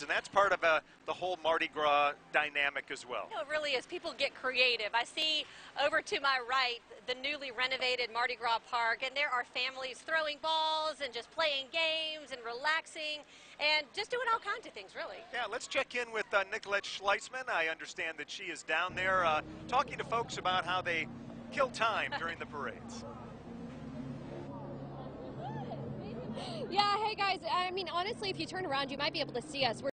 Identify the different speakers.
Speaker 1: parades, and that's part of the whole Mardi Gras dynamic as well.
Speaker 2: No, it really is. People get creative. I see over to my right the newly renovated Mardi Gras Park, and there are families throwing balls and just playing games and relaxing and just doing all kinds of things, really.
Speaker 1: Yeah, let's check in with Nicolette Schleitzman. I understand that she is down there talking to folks about how they kill time during the parades.
Speaker 3: Yeah, hey guys, I mean, honestly, if you turn around, you might be able to see us.